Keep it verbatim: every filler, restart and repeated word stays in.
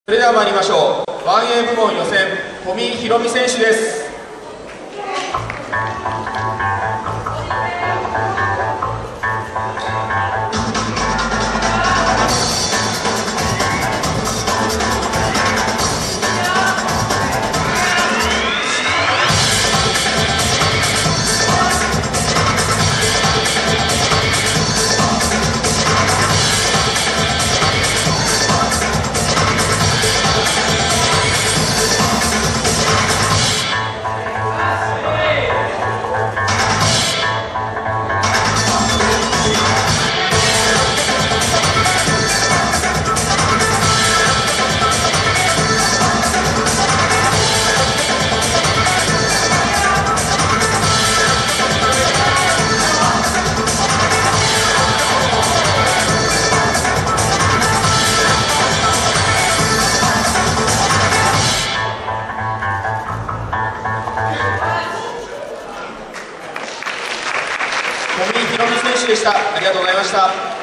それでは参りましょう。 ワンエー 部門予選、小見弘美選手です。小見弘美選手でした。ありがとうございました。